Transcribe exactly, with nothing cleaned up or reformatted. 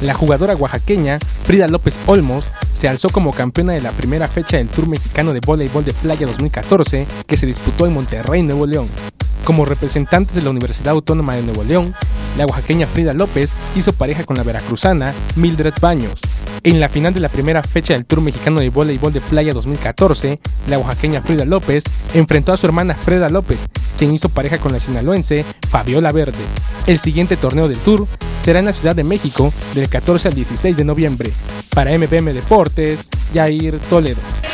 La jugadora oaxaqueña Frida López Olmos se alzó como campeona de la primera fecha del Tour Mexicano de Voleibol de Playa dos mil catorce que se disputó en Monterrey, Nuevo León. Como representantes de la Universidad Autónoma de Nuevo León, la oaxaqueña Frida López hizo pareja con la veracruzana Mildred Baños. En la final de la primera fecha del Tour Mexicano de Voleibol de Playa dos mil catorce, la oaxaqueña Frida López enfrentó a su hermana Freda López, quien hizo pareja con la sinaloense Fabiola Verde. El siguiente torneo del Tour será en la Ciudad de México del catorce al dieciséis de noviembre. Para M V M Deportes, Yair Toledo.